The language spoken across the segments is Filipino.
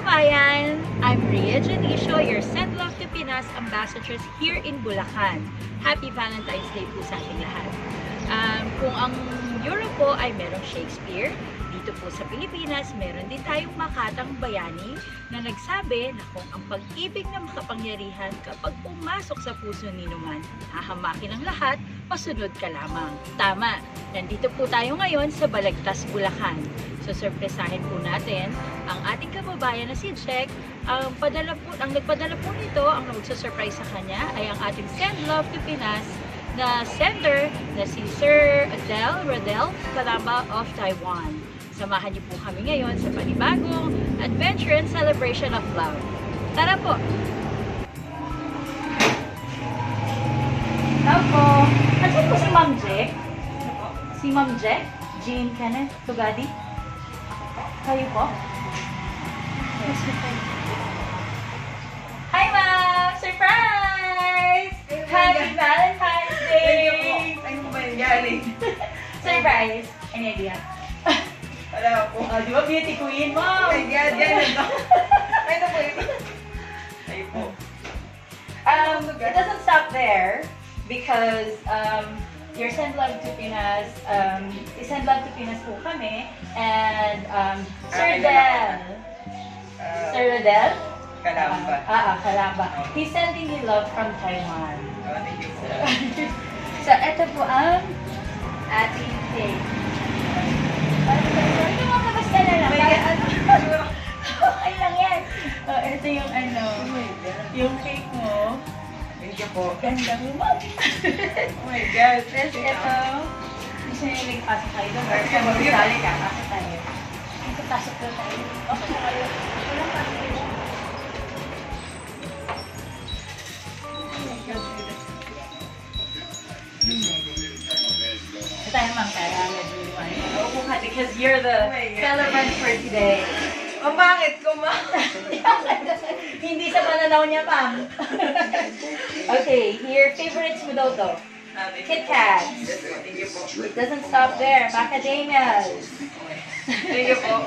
kababayan! I'm Rhea Janicio, your Send Love to Pinas Ambassadress here in Bulacan. Happy Valentine's Day po sa ating lahat. Kung ang Europe po ay merong Shakespeare, dito po sa Pilipinas, meron din tayong Makatang Bayani na nagsabi na kung ang pag-ibig na makapangyarihan kapag pumasok sa puso ni Numan, hahamakin ang lahat, masunod ka lamang. Tama, nandito po tayo ngayon sa Balagtas, Bulacan. So, surpresahin po natin ang ating kababayan na si Jack. Ang nagpadala po nito, ang magsusurprise sa kanya ay ang ating Send Love to Pinas na sender na si Sir Adel Rodel Kalamba of Taiwan. Samahan niyo po kami ngayon sa panibagong adventure and celebration of love. Tara po! Tara po! Nandiyan po si Ma'am Jack? Si Ma'am Jack? Jean Kenneth Tugadi? Kayo po? Hi Ma'am! Surprise! Happy Valentine's Day! Ay, mo ba yung galing? Surprise! Any idea? Wala po. Di ba beauty queen mo? Oh my God, yan ito. Ay, ito po ito. Ay po. It doesn't stop there because your Send Love to Pinas, Send Love to Pinas po kami, and Sir Del. Sir Del? Kalamba. Kalamba. He's sending you love from Taiwan. Oh, thank you po. So, ito po ang ating cake. Hindi mo kabasta na lang. Okay lang yan. Ito yung yung cake mo. Thank you po. Ganda mo, Ma'am. Oh my God. Tapos ito, gusto niyo yung pasok kayo doon. Or kung magsali ka, pasok tayo. Pasok doon tayo. Pasok na kayo. Walang pasok kayo. Ito tayo, Ma'am, kaya because you're the celebrant for today. Oh, bakit ko, Ma'am? Hindi sa pananaw niya, Ma'am. Okay, here, favorites mo daw to. Kit Kat. Thank you po. It doesn't stop there. Macadamias. Thank you po.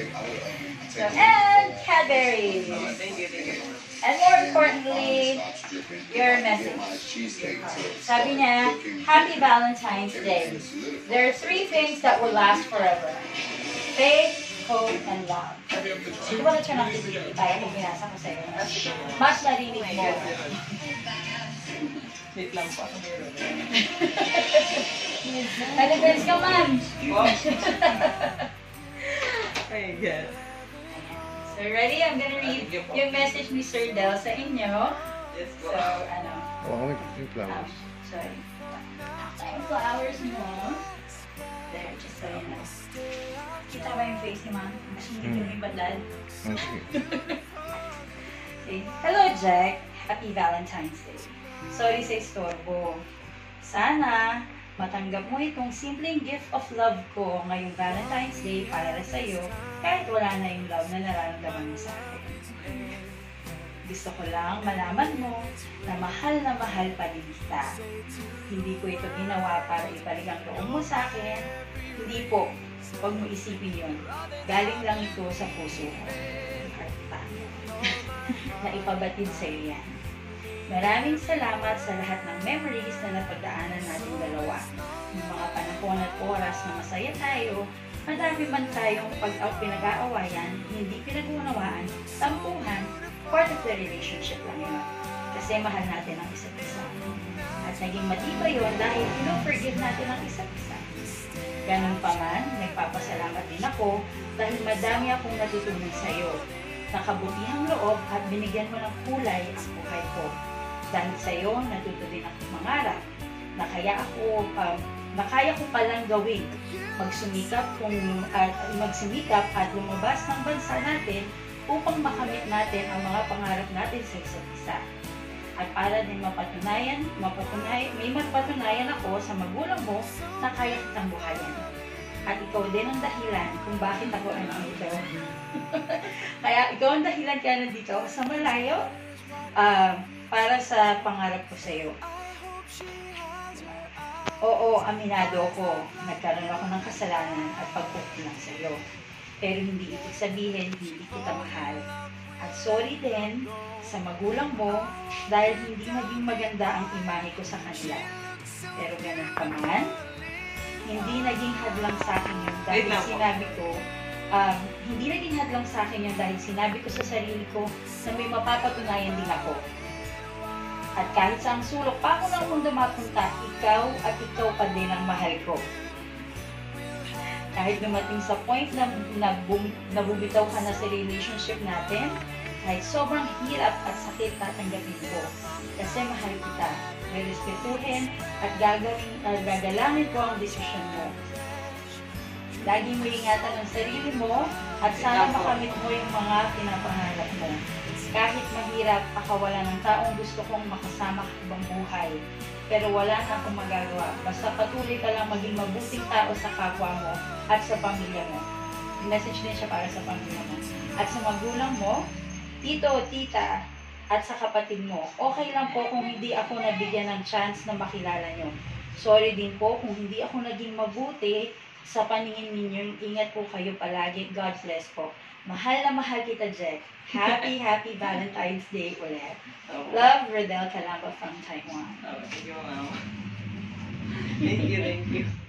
And Cadbury. Thank you, thank you. And more importantly, your message. Sabi niya, Happy Valentine's Day. There are 3 things that will last forever. Faith, hope, and love. Do you want to turn off the TV? Kaya kung binasa ko sa'yo. Mas narinig mo. Wait lang po. Nag-dance ka, man. My God. So, ready? I'm gonna read yung message ni Sir Del sa inyo. Yes So, po. Yung flowers. Sorry. Yung flowers mo. There, just so you know. Kita ba yung face ni Ma'am? Mas hindi kami badlad. Okay. Hello, Jack. Happy Valentine's Day. Sorry sa istorbo. Sana matanggap mo itong simpleng gift of love ko ngayong Valentine's Day para sa iyo kahit wala na yung love na nararamdaman mo sa akin. Gusto ko lang malaman mo na mahal pa rin kita. Hindi ko ito ginawa para ipalig ang loob mo sa akin. Hindi po. Huwag mo isipin yun. Galing lang ito sa puso ko. Na ipabatid sa iyo yan. Maraming salamat sa lahat ng memories na napagdaanan natin dalawa. Yung mga panahon at oras na masaya tayo, madami man tayong pinag-aawayan, hindi pinag-unawaan, tampuhan, part of the relationship lang yun. Kasi mahal natin ang isa't isa. At naging matibay yun dahil forgive natin ang isa't isa. Ganun pa man, nagpapasalamat din ako dahil madami akong natutunan sa iyo. Nakabutihang loob at binigyan mo ng kulay ang buhay ko. Dahil sa iyo, natuto din akong mangarap na kaya ko palang gawin. Magsumikap at lumabas ng bansa natin upang makamit natin ang mga pangarap natin sa isa't isa. At para din may mapatunayan ako sa magulang mo na kaya kitang buhayin. At ikaw din ang dahilan kung bakit ako nandito. Kaya ikaw ang dahilan kaya nandito ako sa malayo para sa pangarap ko sa iyo. Oo, aminado ako. Nagkaroon ako ng kasalanan at pagkukulang sa iyo. pero hindi ibig sabihin hindi kita mahal. At sorry din sa magulang mo dahil hindi naging maganda ang imahe ko sa kanila. Pero ganun pa man, hindi naging hadlang sa akin yun dahil Wait lang po. sinabi ko, hindi naging hadlang sa akin yun dahil sinabi ko sa sarili ko na may mapapatunayan din ako. At kahit sa ang sulok pa ako ng mundo mapunta, ikaw at ikaw pa din ang mahal ko. Kahit dumating sa point na nabubitaw ka na sa relationship natin, kahit sobrang hirap at sakit tatanggapin ko. Kasi mahal kita, rerespetuhin at gagalangin ko ang desisyon mo. Lagi mo ingatan ang sarili mo at sana makamit mo yung mga pinapangarap mo. Kahit mahirap, akawala ng taong gusto kong makasama habang buhay. Pero wala na akong magagawa. Basta patuloy ka lang maging mabuting tao sa kapwa mo at sa pamilya mo. Yung message din siya para sa pamilya mo. At sa magulang mo, tito, tita, at sa kapatid mo, okay lang po kung hindi ako nabigyan ng chance na makilala nyo. Sorry din po kung hindi ako naging mabuti sa paningin ninyo. Ingat po kayo palagi. God bless po. Mahal na mahal kita, Jack. Happy Valentine's Day ulit. Love, Rodel Calamba from Taiwan. Thank you, ma'am. Thank you.